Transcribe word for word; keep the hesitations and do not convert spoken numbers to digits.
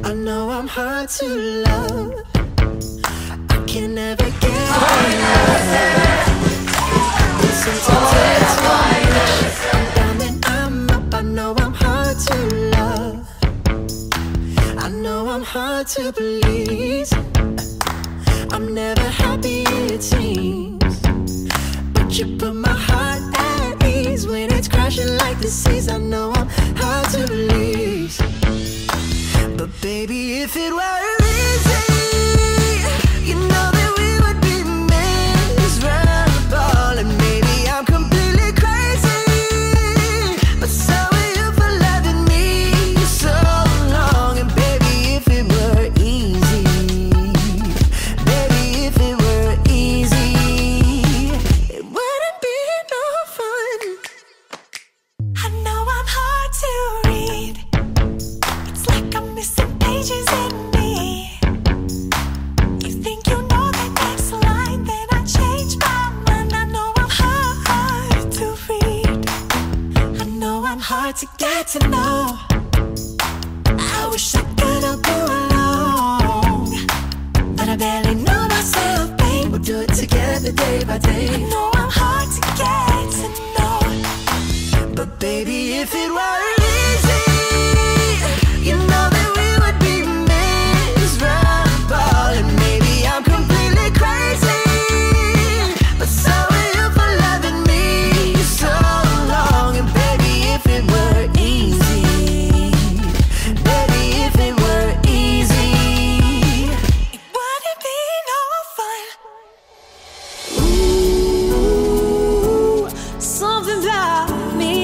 I know I'm hard to love. I can never get enough. Listen to this one. I'm down and I'm up. I know I'm hard to love. I know I'm hard to please. I'm never happy, it seems. But you put my heart at ease when it's crashing like the seas. I know I'm hard to please. But baby, if it were easy, you know that we would be miserable. And maybe I'm completely crazy, but so are you for loving me so long. And baby, if it were easy, baby, if it were easy, it wouldn't be no fun. I know I'm hard to read. It's like I'm missing pages in me. You think you know the next line, then I change my mind. I know I'm hard to read. I know I'm hard to get to know. I wish I could have go along, but I barely know myself, babe. We'll do it together day by day. I know I'm hard to get to know. But baby, if it were easy, you know that we would be miserable. And maybe I'm completely crazy, but so are you for loving me so long. And baby, if it were easy, baby, if it were easy, it wouldn't be no fun. Ooh, something about me